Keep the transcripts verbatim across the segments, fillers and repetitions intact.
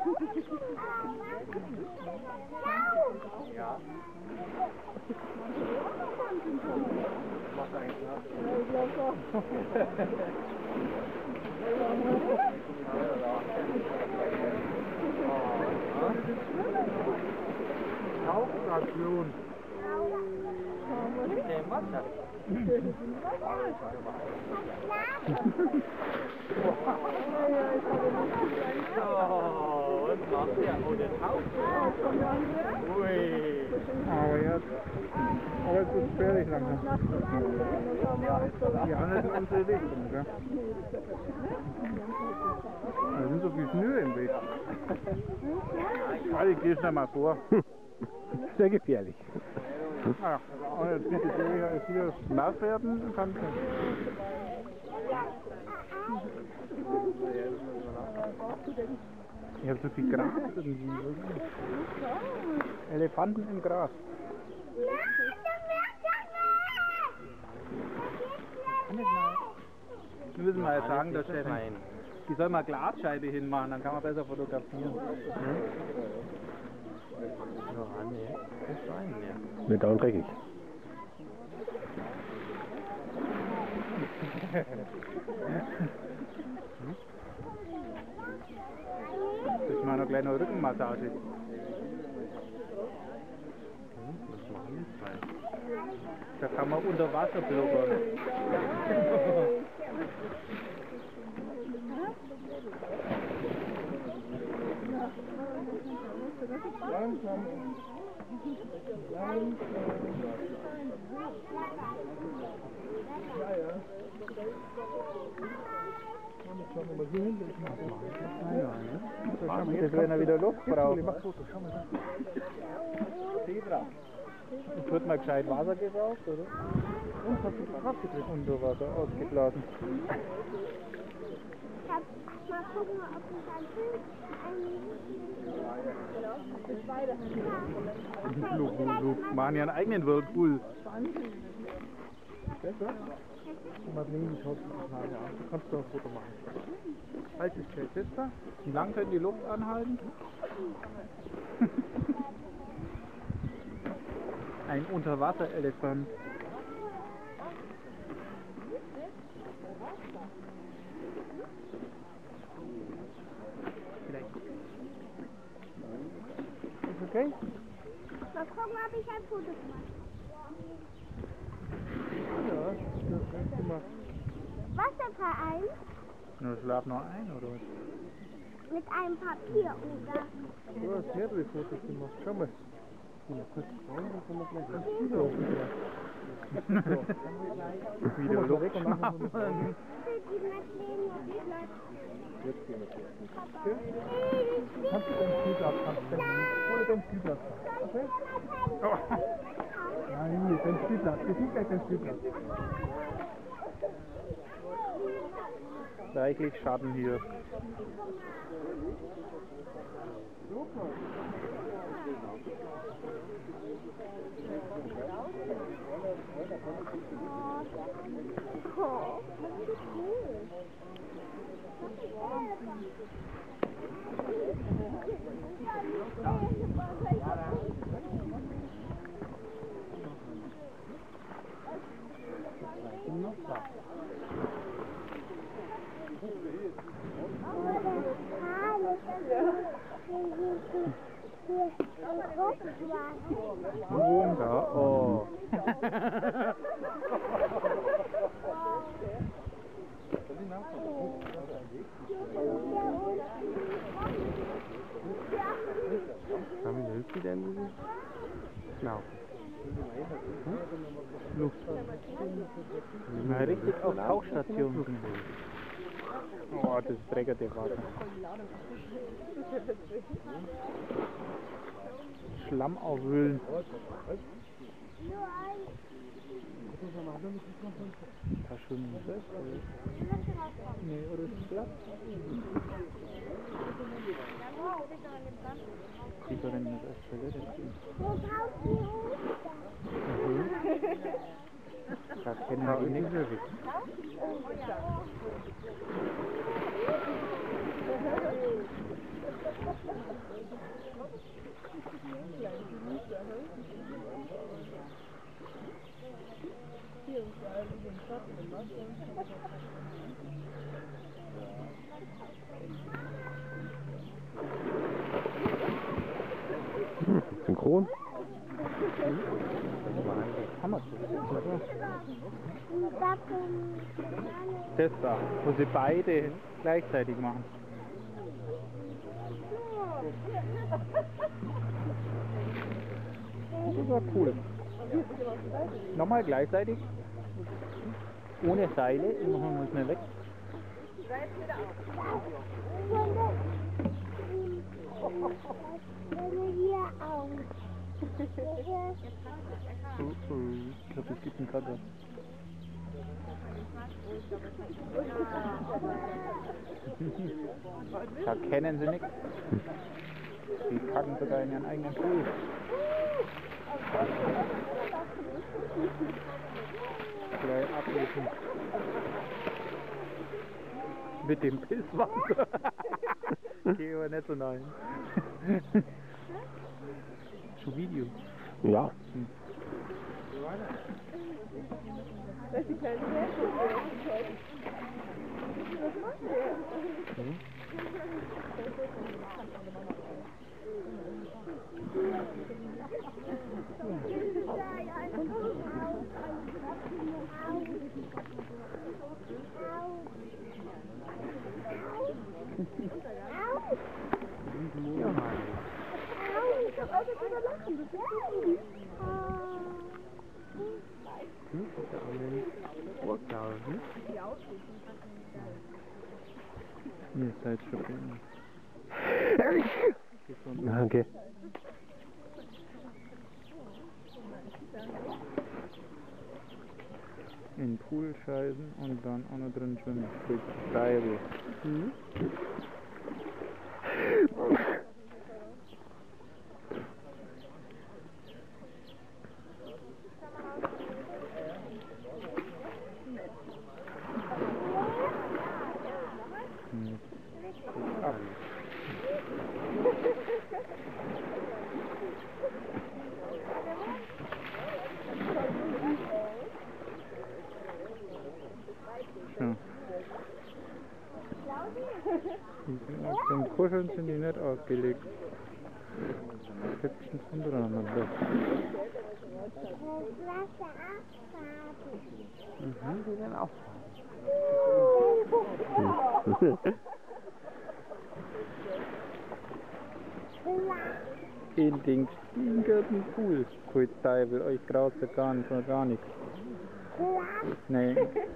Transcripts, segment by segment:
Ja. Macht eigentlich nach. Ja, ich glaube schon. Tauchstation. Mit dem Wasser. Oh, was macht der? Oh, der taucht. Ui. Aber jetzt, aber jetzt ist es gefährlich langsam. Die anderen in unsere Richtung, gell? Da sind so viele Schnüre im Weg. Also ich gehe schnell mal vor. Sehr gefährlich. Ah, und jetzt geht die Serie jetzt hier nass werden und kann. Ich habe so viel Gras irgendwie. Elefanten im Gras. Wir müssen mal sagen, dass der die soll mal Glasscheibe hinmachen, dann kann man besser fotografieren. Ja, nee. Das ist ein, ja. Wird auch dreckig. Das ist mal eine kleine Rückenmassage. Was machen die zwei? Da kann man unter Wasser blubbern. Langsam. Langsam. Ja, ja. Schauen wir mal so hin. Schau mal, jetzt, wenn er wieder Luft braucht. Mach Foto, schau mal da. Zebra. Jetzt wird mal gescheit Wasser gesaugt, oder? Und hast du rausgedrückt? Unter Wasser ausgeblasen. Mal gucken, ob ich ein Bild Flug, Flug, Flug. Machen ja einen eigenen Whirlpool. Besser? Marlene, schaut mal nachher an. Du kannst doch ein Foto machen. Halt dich fest, fester. Wie lang können die Luft anhalten? Ein Unterwasserelefant. Vielleicht. Ist okay? Mal gucken, ob ich ein Foto mache. Ja, das hast du gemacht. Wasserverein Na, schlaf noch ein, oder was? mit einem Papier, oder? Du hast mehrere Fotos gemacht. Schau mal. Ich mal kurz schauen, dann können wir gleich ganz viele aufnehmen. Wieder Luft schnappen. Jetzt gehen wir kurz. Kannst du deinen Spielplatz abstellen? Hol deinen Spielplatz. Okay? Oh. Nein, hier, dein Spielplatz. Wir sehen gleich deinen Spielplatz. Reichlich Schatten hier. Oh, das ist cool. Strom da, oh. Wie hilft die denn diese? Schnaufen. Hm? Luft. Na, richtig auf Tauchstation. Oh, das dreckerte Wasser. Schlamm aufwühlen. Da schwimmen wir. Nee, oder ist es glatt? Die können das erst verletzt. Mhm. Das kennen wir nicht wirklich. Synchron? Das da, wo sie beide gleichzeitig machen. Das war cool. Nochmal gleichzeitig. Ohne Seile. Machen wir mal schnell weg. Ich glaube, es gibt einen Cutter. Da kennen sie nichts. Die kacken sogar in ihren eigenen Pool. Gleich ablesen. Mit dem Pisswasser. Geh aber nicht so nein. Schon Video. Ja. Hm. Das ist die kleine Herrschaft. Was macht der? Mhm. Ihr seid schon drin. Danke. In den Pool scheißen und dann auch noch drin schwimmen. Quick Dive. Mhm. Hm. Ab. So. Die sind auch zum Kuscheln sind die nicht ausgelegt. Hübschen untereinander. Mhm, die werden auch. In den stinkenden Pool. Quick Dive, euch graut ja gar nicht, gar, gar nichts. Nee.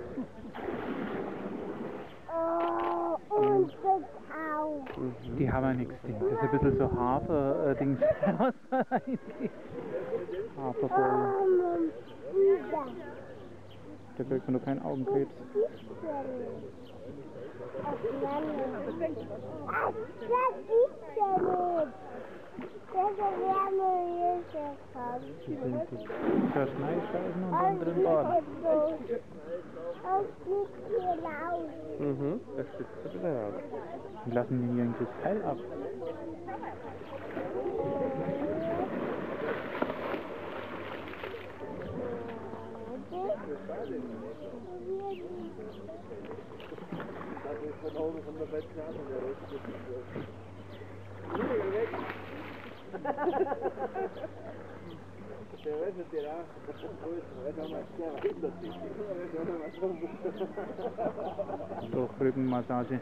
Oh, und das auch. Die haben ja nichts. Das ist ein bisschen so Hafer-Dings. Hafervoll. Oh, wieder. Da kriegt man doch keinen Augenkrebs. Das gibt's ja nicht. Das ist Wärmehilfe. Das sind die Verschneidscheiben und dann drin baden. Das gibt hier laut. Mhm, das ist ein bisschen laut. Die lassen die hier das Fell ab. So, Rückenmassage.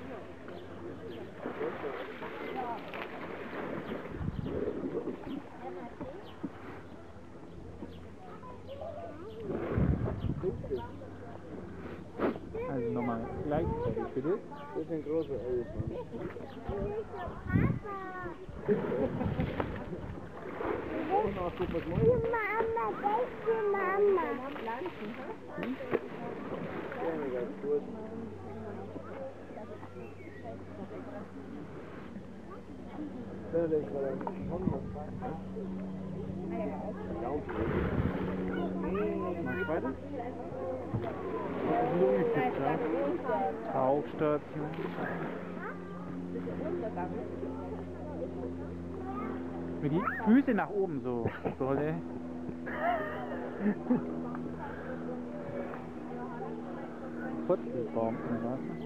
Also nochmal gleichzeitig bitte. Das ist ein großer Elefant. Die Mama, beste Mama. Ja, ganz gut. Ja, der ist gerade Mach weiter. Tauchstation. Mit die Füße nach oben so, Dolle. Putzelbaum im Wasser.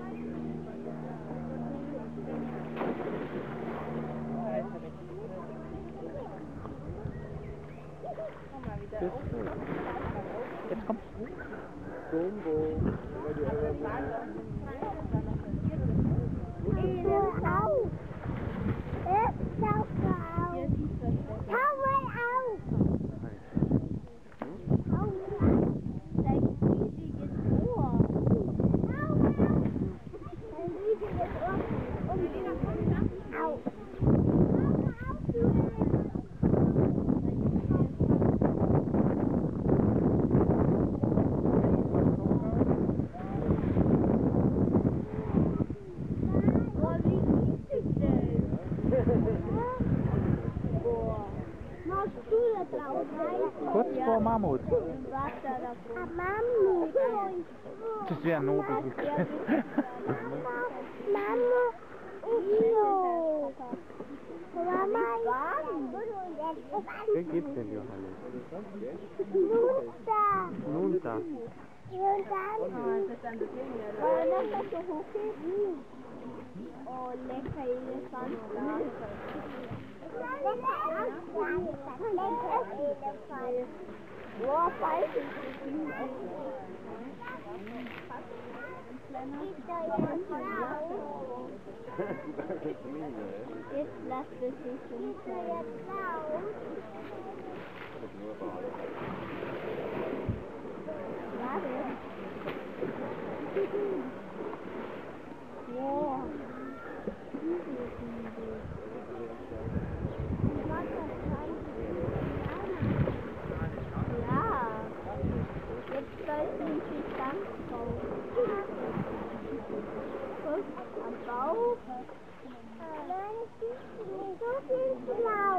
Jetzt kommt's. Jumbo. Ich will auf. Ich laufe auf. Hau mal auf. Hau mal auf. Dein riesiges Ohr. Hau mal auf. Dein riesiges Ohr. Um die auf. Hau mal auf, du. Kurz vor Mammut. Mammut. Das wäre nobel. Mama, so. Mama, Wer gibt's denn, Johannes? Lunta. Nun da. Und dann, weil das so hoch ist. Oh, lecker Elefant. Wow, weiß ich nicht. Jetzt lasst es sich nicht mehr. Warte. Wow. Ja, jetzt sollten wir ganz drauf. Guck, am Bauch. Nein, es ist nicht so viel blau.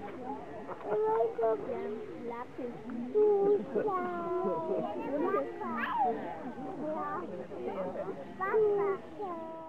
Zu blau. Wasser. Wasser.